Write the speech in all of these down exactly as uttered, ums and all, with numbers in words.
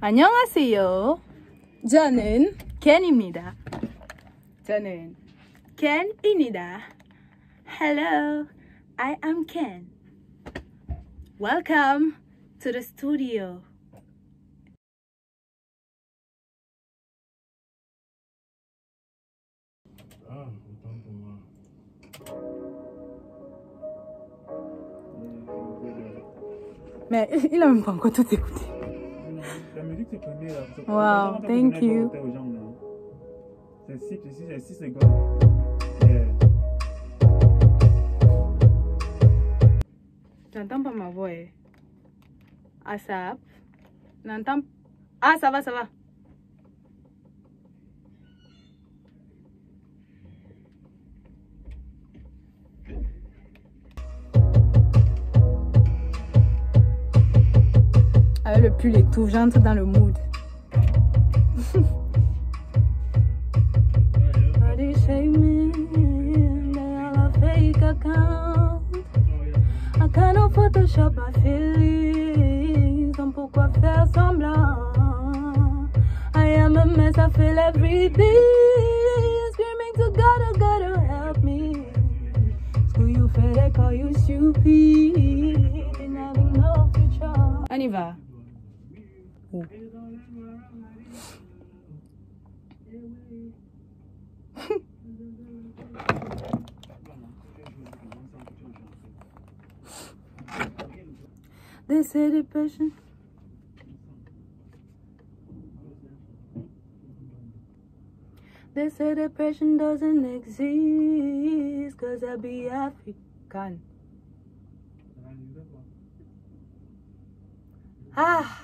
안녕하세요. 저는 켄입니다. 저는 켄입니다. Hello, I am Ken. Welcome to the studio. Ah, autant pour moi. Mais il a même pas encore tout écouté. La musique c'est premier là. Wow, thank you. C'est six, c'est six secondes. Yeah. J'entends pas ma voix. ASAP. N'entends. Ah, ça va, ça va. Avec le pull et tout, j'entre dans le mood. Body shaming, they all a fake account. I cannot Photoshop my feelings. Donc pourquoi faire semblant? I am a mess, I feel everything. Screaming to God, oh God, oh help me. School you feel they call you stupid. And having no future. On y va. Oh. They say depression. They say depression doesn't exist, cause I be African. Ah!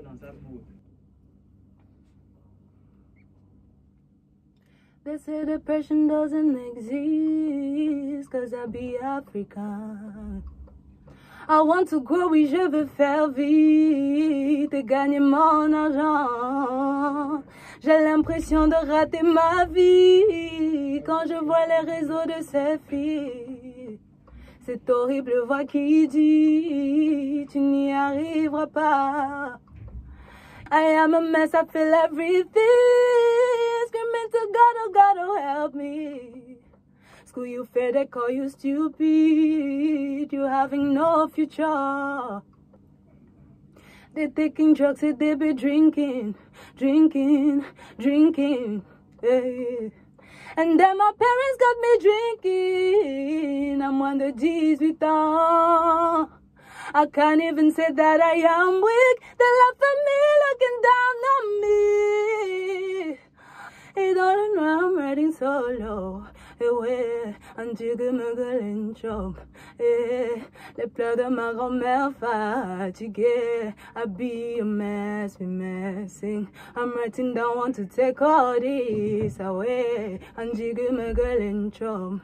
They say depression doesn't exist, cause I be African. I want to grow, oui, je veux faire vite et gagner mon argent. J'ai l'impression de rater ma vie quand je vois les réseaux de ces filles. Cette horrible voix qui dit, tu n'y arriveras pas. I am a mess, I feel everything. Screaming to God, oh God, oh help me. School you fair, they call you stupid. You having no future. They taking drugs and they be drinking, drinking, drinking. Hey. And then my parents got me drinking. I'm under dix-huit ans. I can't even say that I am weak. They laugh at me looking down on me. They don't know I'm riding solo. Eh ouais, un tigre me gueule une chope. Eh, les pleurs de ma grand-mère fatiguée. I be a mess, be messing. I'm writing down, want to take all this away. Un tigre me gueule une chope.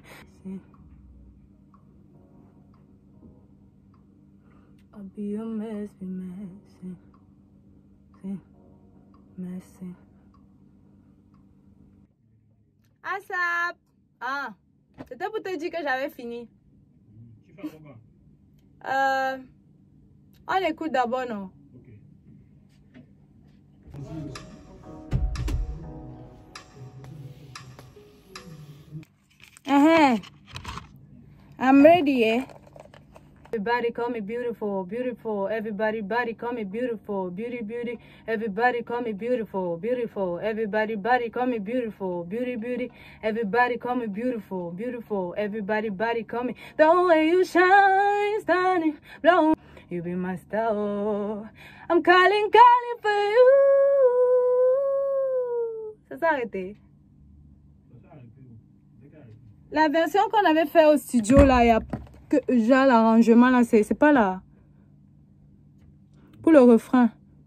I'll be a mess, be messy, see, messy. ASAP! Ah, c'était pour te dire que j'avais fini. Tu fais quoi? Euh, on écoute d'abord, non? Ok. Uh-huh. I'm ready, eh? Everybody call me beautiful, beautiful. Everybody, body call me beautiful, beauty, beauty. Everybody call me beautiful, beautiful. Everybody, body call me beautiful, beauty, beauty. Everybody call me beautiful, beautiful. Everybody, body call me. The way you shine, stunning, blow. You be my star. I'm calling, calling for you. Ça s'est arrêté. La version qu'on avait fait au studio là, il y a que genre l'arrangement là, c'est c'est pas là. Pour le refrain.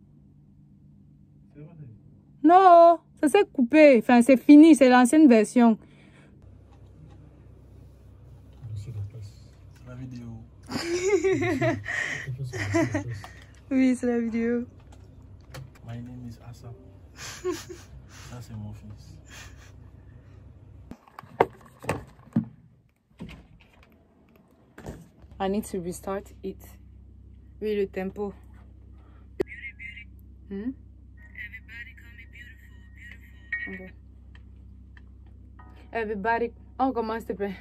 Non, ça s'est coupé. Enfin, c'est fini, c'est l'ancienne version. C'est la vidéo. Oui, c'est la vidéo. My name is Asa. Ça, c'est mon fils. I need to restart it. Oui, le tempo. Hmm? Okay. Everybody, on commence s'il te plaît.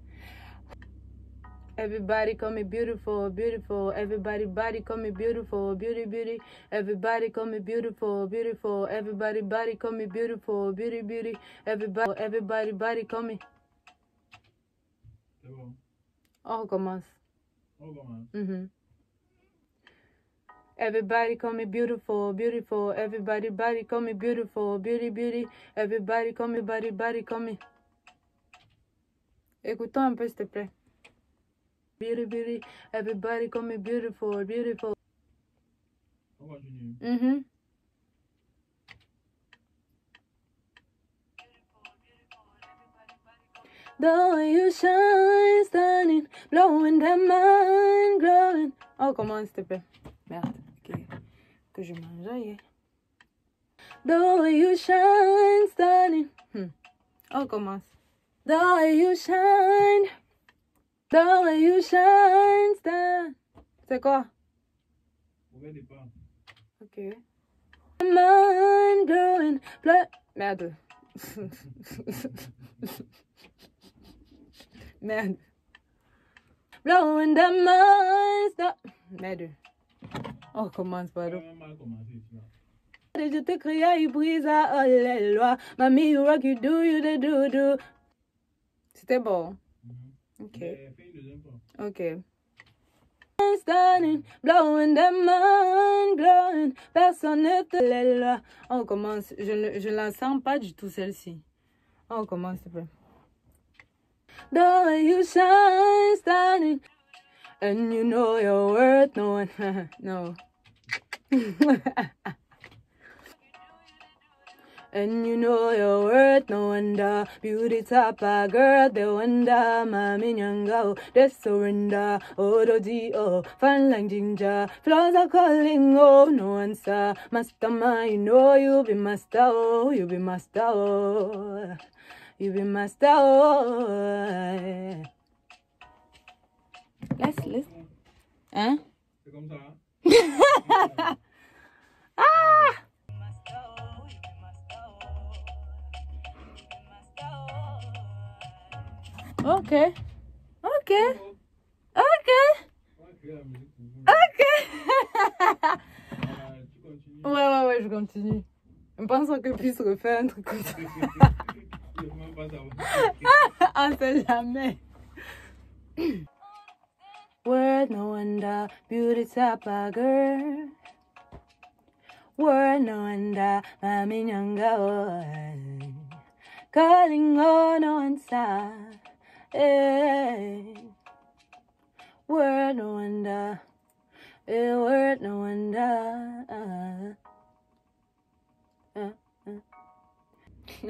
Everybody call me beautiful, beautiful. Everybody body call me beautiful, beauty, beauty. Everybody call me beautiful, beautiful. Everybody body call me beautiful, beauty, beauty. Everybody, everybody body call me. C'est bon. On recommence. On commence. Mm-hmm. Everybody call me beautiful, beautiful. Everybody body call me beautiful, beauty, beauty. Everybody call me body, body call me. Écoutons un peu s'il te plaît. Beauty, beauty. Everybody call me beautiful, beautiful. On continue. Mm-hmm. The way you shine, stunning, blowing their mind, glowing. Oh, comment s'il te plaît? Merde, ok. Que je mange ailleurs. The way you shine, stunning. Hmm. On commence. The way you shine. The way you shine, stunning. C'est quoi? Mauvais départ. Ok. Mind glowing. Blood. Merde. Merde. Blowing the mind. Stop. Merde. On commence par là. On va commencer ici. Je te crie, il brise à les lois. Mamie, you rock, you do, you the do, do. C'était bon. Mm-hmm. Ok. Mais fais une deuxième fois. Ok. Stunning, blowing the mind, glowing. Personne ne te les lois. On commence. Je ne je la sens pas du tout celle-ci. On commence, s'il te plaît. The way you shine, stunning. And you know your worth, no one. No. And you know your worth, no wonder. Beauty top a girl, they wonder. Mami nyanga, they surrender. Oh, do di, oh, fun like ginger. Flowers are calling, oh, no answer. Master man, you know you be master, oh, you be master, oh. You be master, oh. Let's, let's. Hein? C'est comme ça. Hein? Ah! Ok. Ok. Ok. Ok. Ouais, ouais, ouais, je continue. En pensant que puisse refaire un truc comme ça. Ah, c'est jamais. Word no wonder, beauty top a girl. Word no wonder, mami nyanga oh. Calling on no answer. Hey. Word no wonder, hey, word no wonder. Uh, uh, uh.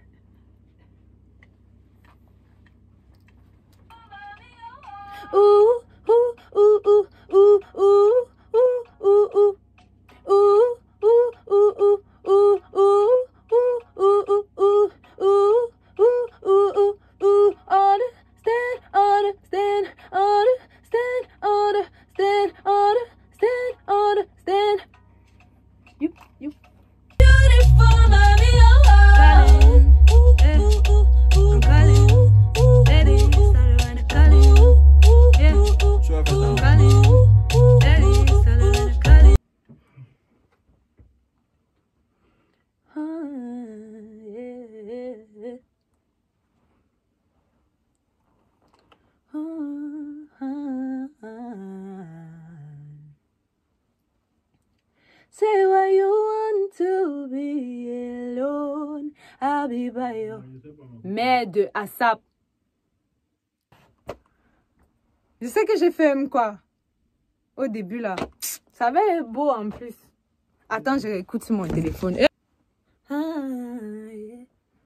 Ooh, ooh, ooh, ooh, ooh, ooh, ooh, ooh, ooh. Ooh, ooh, ooh, ooh, ooh, ooh, ooh, ooh, ooh, ooh, ooh, ooh, ooh, ooh. Understand, understand, understand, understand, understand, understand. You, you. Beautiful, mommy, oh, calling, ooh, ooh, ooh, I'm calling, daddy, started when I'm calling, yeah, I'm calling, daddy, started when I'm calling. Say why you want to be alone. I'll be by your merde à sap. Je sais que j'ai fait quoi au début là. Ça avait l'air beau en plus. Attends, je réécoute sur mon téléphone. Ah, yeah.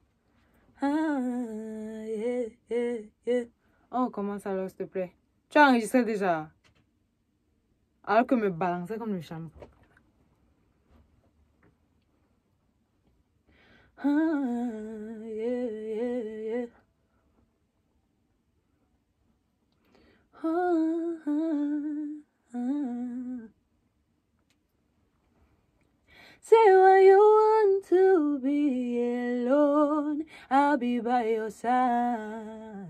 Ah, yeah, yeah, yeah. On commence alors, s'il te plaît. Tu as enregistré déjà. Alors que me balancer comme le champ. Ah, yeah, yeah, yeah. Ah, ah, ah. Say why you want to be alone. I'll be by your side.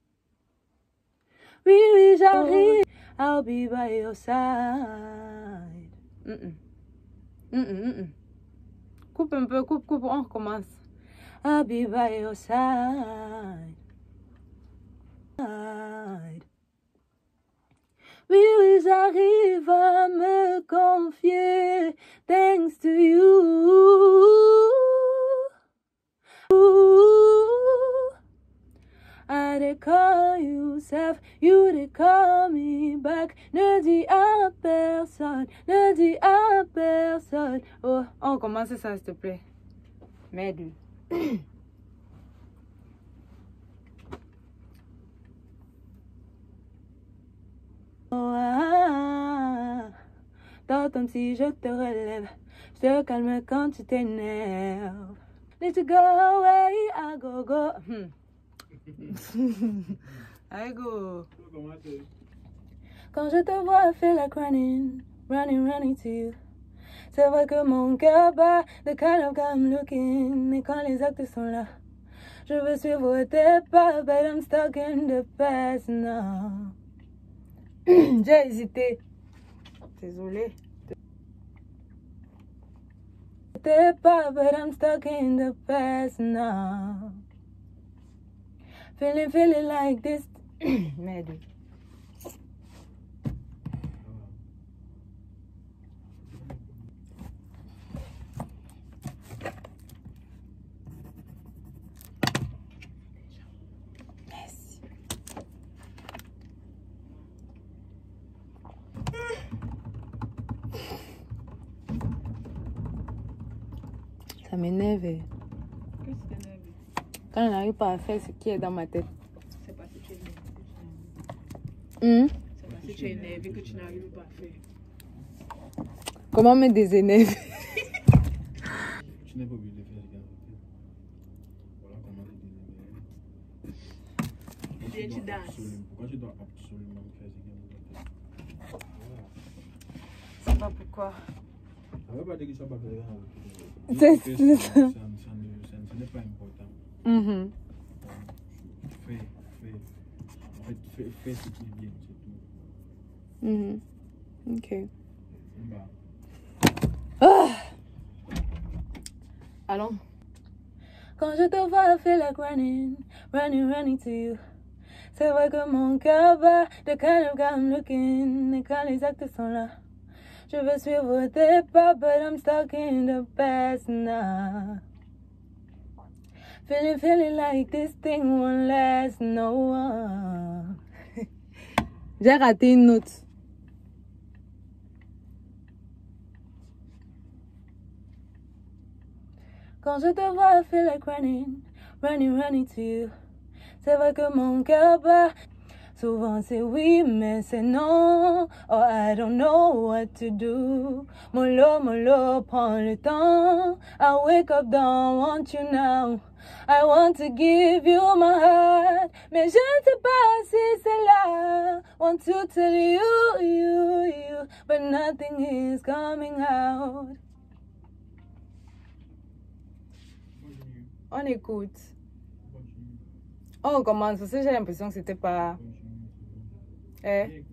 Oui, oui, j'arrive. I'll be by your side. Mm-mm. Mm-mm, mm-mm. Coupe un peu, coupe, coupe, on recommence. I'll be by your side. Oui, oui, j'arrive à me confier. Thanks to you. I did call you self, you did call me back. Ne dis à personne, ne dis à personne. Oh, on commence ça, s'il te plaît. Merde. Oh, ah, dans ton si je te relève, je te calme quand tu t'énerves. Let you go away, I go, go. Hmm. I go. Quand je te vois, I feel like running, running, running to you. C'est vrai que mon cœur bat, the kind of guy I'm looking. Et quand les actes sont là, je veux suivre tes pas, but I'm stuck in the past now. J'ai hésité. Désolée. Tes pas, but I'm stuck in the past now. Feeling, feeling like this. Merde. Merci. Ça m'énerve. Qu'est-ce qui t'énerve? Quand on n'arrive pas à faire ce qui est dans ma tête. C'est parce que tu es énervé. Hmm? C'est parce que tu es énervé que tu n'arrives pas à faire. Comment me désénerver? Tu n'es pas obligé de faire ce qu'il y a. Voilà comment te désénerver. Viens, tu danses. Pourquoi tu dois absolument faire ce qu'il y a? Voilà. Je sais pas pourquoi. Ça veut pas dire que ça va pas faire. C'est ça. Ce n'est pas important. Mm-hmm. Fais, fais. En fait, fais, fais ce qui est bien, c'est tout. Mm-hmm. Ok. Bah. Ah! Allons. Quand je te vois, I feel like running, running, running to you. C'est vrai que mon cœur bat, the kind of guy I'm looking. Et quand les actes sont là, je veux suivre tes pas, but I'm stuck in the past now. Feeling, feeling like this thing won't last no one. J'ai raté une note. Quand je te vois, I feel like running, running, running to you. C'est vrai que mon cœur bat. Souvent c'est oui, mais c'est non. Oh, I don't know what to do. Mollo, mollo, prends le temps. I wake up, don't want you now. I want to give you my heart. Mais je ne sais pas si c'est là. Want to tell you, you, you. But nothing is coming out. On écoute. On commence. Parce que j'ai l'impression que c'était pas... Eh.